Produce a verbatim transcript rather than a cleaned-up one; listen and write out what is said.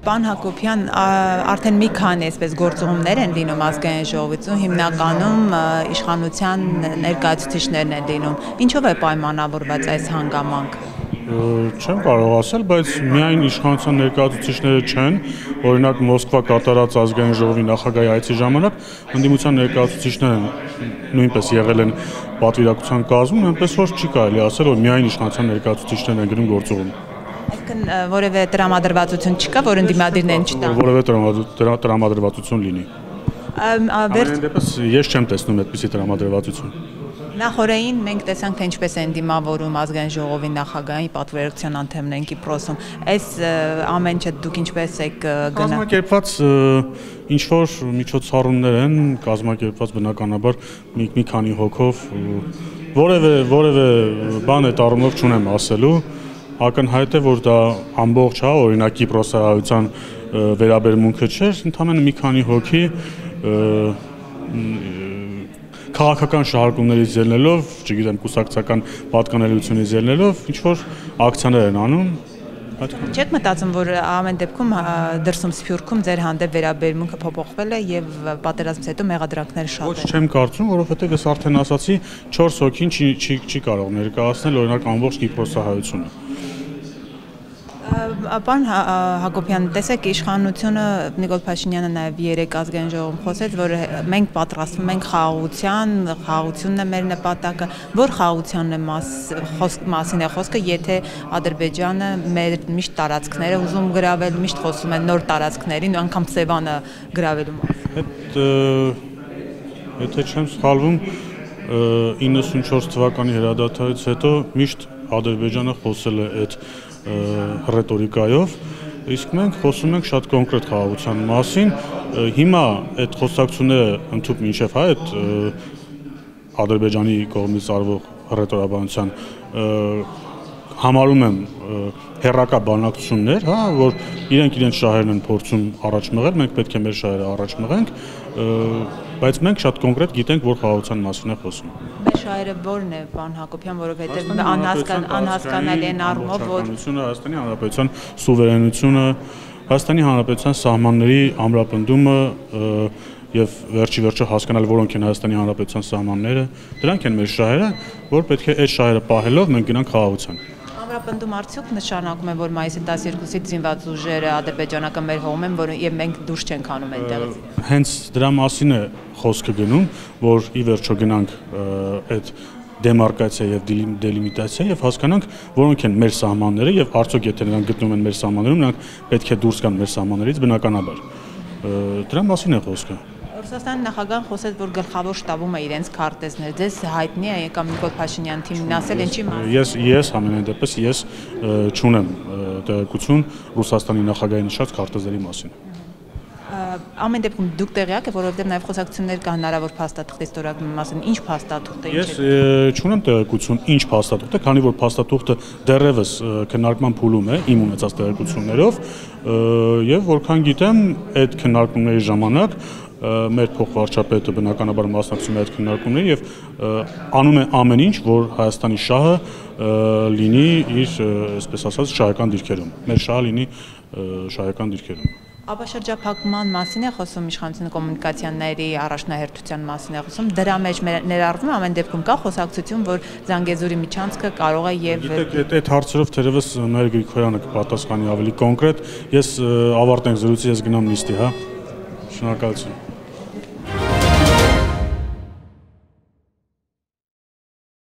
Պարոն Հակոբյան, արդեն մի քանի այսպես գործողումներ են լինում ազգային ժողովրդում, հիմնականում իշխանության ներկայացուցիչներն են լինում։ Ինչով է պայմանավորված այս հանգամանքը։ Չեմ կարող ասել, բայց միայն իշխանության ներկայացուցիչները չեն, օրինակ Մոսկվա կատարած ազգային ժողովի նախագահի այցի ժամանակ ընդդիմության ներկայացուցիչները նույնպես եղել են պատվիրակության կազմում, այնպես որ չի կարելի ասել, որ միայն իշխանության ներկայացուցիչներն են գնում գործողում։ Այսինքն որևէ տրամադրվածություն չկա, որ ընդդիմադիրներին չտան։ Որևէ տրամադրվածություն լինի։ Ամեն դեպս ես չեմ տեսնում այդպիսի տրամադրվածություն։ Նախորդին մենք տեսանք, թե ինչպես են դիմավորում ազգային ժողովի նախագահի պատվիրակության անդամներն Կիպրոսում։ Այս ամեն ինչը դուք ինչպես եք գնա։ Կազմակերպված ինչ որ միջոցառումներ են, կազմակերպված բնականաբար մի մի քանի հոգով, որևէ որևէ բան այդ առումով չունեմ ասելու։ Ակնհայտ է, որ դա ամբողջ, հա, օրինակ Կիպրոսահայության վերաբերմունքը չէր, ընդհանրապես մի քանի հոգի քաղաքական շահարկումներից ելնելով, չգիտեմ, կուսակցական պատկանելությունից ելնելով, ինչ որ ակցիաներ են անում։ Չեք մտածում, որ ամեն դեպքում դրսում Սփյուռքում ձեր հանդեպ վերաբերմունքը փոփոխվել է եւ պատերազմից հետո մեղադրանքները շատ են։ Ոչ, չեմ կարծում, որովհետեւ ես արդեն ասացի, չորս հոգին չի չի չի կարող ներկայացնել օրինակ ամբողջ Կիպրոսահայությունը։ Պարոն Հակոբյան, տեսեք, իշխանությունը Նիկոլ Փաշինյանը նաև երեք ազգային ժողովում խոսեց, որ մենք պատրաստվում ենք խաղաղության, խաղաղությունն է մեր նպատակը, որ խաղաղությանն է մասին է խոսքը, եթե Ադրբեջանը մեր միշտ տարածքները ուզում գրավել, միշտ խոսում են նոր տարածքներին, անգամ Սևանը գրավելու մասին։ Այդ եթե չեմ սխալվում, իննսունչորս թվականի հրադադարից հետո միշտ Ադրբեջանը խոսել է այդ ռետորիկայով, իսկ մենք խոսում ենք շատ կոնկրետ խաղաղության մասին։ Հիմա այդ խոսակցությունները ընդհանուր մինչև հա այդ Ադրբեջանի կողմից արվող ռետորաբանության համարում եմ հերրակա բանակցություններ, հա, որ իրենք իրենց շահերն են փորձում առաջ մղել, մենք պետք է մեր շահերը առաջ մղենք, բայց մենք շատ կոնկրետ գիտենք, որ խաղաղության մասին է խոսում։ Մեր շահերը ո՞րն է, պարոն Հակոբյան, որովհետև անհասկանալի են առումով, որ Հայաստանի Հանրապետության սուվերենությունը, Հայաստանի Հանրապետության սահմանների ամրապնդումը եւ վերջի վերջը հասկանալ, որոնք են Հայաստանի Հանրապետության սահմանները, դրանք են մեր շահերը, որ պետք է այդ շահերը պահելով մենք գնանք խաղաղության։ Ամրապնդում արդյոք նշանակում է, որ մայիսի տասներկուսից զինված ուժերը ադրբեջանական մեր հողում են, որ եւ մենք դուրս չենք անում այնտեղից։ Հենց դրա մասին է խոսքը գնում, որ ի վերջո գնանք այդ դեմարկացիա եւ դելիմիտացիա եւ հասկանանք, որոնք են մեր սահմանները եւ արդյոք եթե նրանք գտնվում են մեր սահմաններում, նրանք պետք է դուրս գան մեր սահմաններից բնականաբար։ Դրա մասին է խոսքը։ Ռուսաստանի նախագահան խոսեց, որ գլխավոր շտաբում է իրենց քարտեզներ։ Ձեզ հայտնի է կամ Նիկոլ Փաշինյանի թիմին ասել ինչի մասին։ Ես ես ամենայն դեպս ես չունեմ տեղեկություն Ռուսաստանի նախագահի նշած քարտեզների մասին։ Ամեն դեպքում դուք տեղյակ եք, որովհետև նաև խոսակցություններ կա հնարավոր փաստաթղթի ստորագրման մասին, ինչ փաստաթուղթ է։ Ես չունեմ տեղեկություն ինչ փաստաթուղթ է, քանի որ փաստաթուղթը դեռևս քննարկման փուլում է իմ ունեցած տեղեկություններով, եւ որքան գիտեմ, այդ քննարկումների ժամանակ մեր փոխվարչապետը բնականաբար մասնակցում է այդ քննարկումներին եւ անում է ամեն ինչ, որ Հայաստանի շահը լինի իր, այսպես ասած, շահական դիրքերում։ Մեր շահը լինի շահական դիրքերում։ Ապա շրջափակման մասին է խոսում, իշխանությունը կոմունիկացիաների առաջնահերթության մասին է խոսում, դրա մեջ ներառվում ամեն դեպքում կա խոսակցություն, որ Զանգեզուրի միջանցքը կարող է եւ Գիտեք, այդ հարցերով թերևս Նայիր Գրիգորյանը կպատասխանի ավելի կոնկրետ։ Ես ավարտենք զրույցը, ես գնամ նիստի, հա։ Շնորհակալություն։